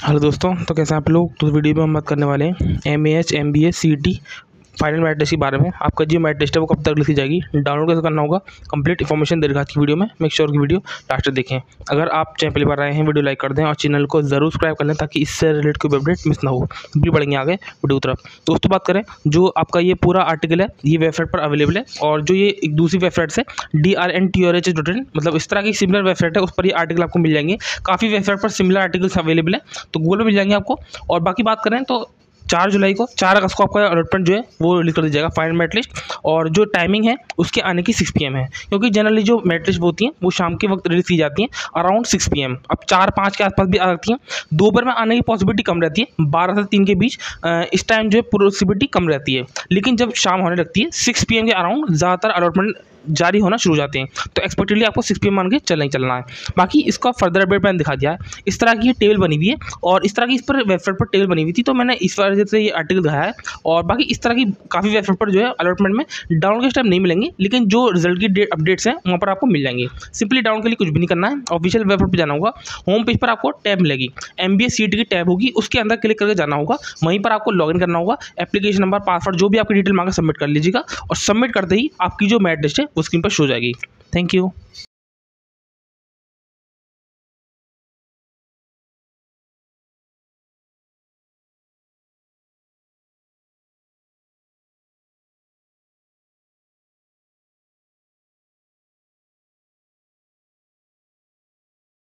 Hello दोस्तों, तो कैसे हैं आप लोग। तो वीडियो में हम बात करने वाले हैं MAH MBA CET final MAT test के बारे में। आपका जो मैट टेस्ट है वो कब तक लिखी जाएगी, डाउनलोड कैसे करना होगा, कंप्लीट इन्फॉर्मेशन दे रखा है वीडियो में। मेक श्योर की वीडियो लास्ट तक देखें। अगर आप चैनल पहली बार आए हैं, वीडियो लाइक कर दें और चैनल को जरूर सब्सक्राइब कर लें ताकि इससे रिलेटेड कोई अपडेट मिस ना हो। भी बढ़ेंगे आगे वीडियो की तरफ। दोस्तों बात करें, जो आपका ये पूरा आर्टिकल है ये वेबसाइट पर अवेलेबल है, और जो ये एक दूसरी वेबसाइट से DRNTRH.in मतलब इस तरह की सिमिलर वेबसाइट है, उस पर ये आर्टिकल आपको मिल जाएंगे। काफ़ी वेबसाइट पर सिमिलर आर्टिकल्स अवेलेबल है, तो गूगल पर मिल जाएंगे आपको। और बाकी बात करें तो 4 जुलाई को 4 अगस्त को आपका अलॉटमेंट जो है वो रिलीज कर दिया जाएगा फाइनल मेरिट लिस्ट। और जो टाइमिंग है उसके आने की 6 PM है, क्योंकि जनरली जो मेरिट लिस्ट होती हैं वो शाम के वक्त रिलीज की जाती हैं अराउंड 6 PM। अब 4-5 के आसपास भी आ सकती हैं। दोपहर में आने की पॉसिबिलिटी कम रहती है, 12 से 3 के बीच इस टाइम जो है पॉसिबिलिटी कम रहती है। लेकिन जब शाम होने लगती है 6 PM के अराउंड ज़्यादातर अलॉटमेंट जारी होना शुरू हो जाते हैं। तो एक्सपेक्टेडली आपको 6 PM मान के चलना ही चलना है। बाकी इसका फर्दर अपडेट मैंने दिखा दिया है। इस तरह की ये टेबल बनी हुई है, और इस तरह की इस पर वेबसाइट पर टेबल बनी हुई थी, तो मैंने इस वजह से ये आर्टिकल दिखाया है। और बाकी इस तरह की काफ़ी वेबसाइट पर जो है अलॉटमेंट में डाउनलोड के टाइम नहीं मिलेंगे, लेकिन जो रिजल्ट की डेट अपडेट्स हैं वहाँ पर आपको मिल जाएंगे। सिंपली डाउनलोड के लिए कुछ भी नहीं करना है, ऑफिशियल वेबसाइट पर जाना होगा। होम पेज पर आपको टैब मिलेगी, MBA CET की टैब होगी, उसके अंदर क्लिक करके जाना होगा। वहीं पर आपको लॉगिन करना होगा, एप्लीकेशन नंबर, पासवर्ड, जो भी आपकी डिटेल मांगे सबमिट कर लीजिएगा। और सबमिट करते ही आपकी जो मैट लिस्ट है वो स्क्रीन पर शो हो जाएगी। Thank you.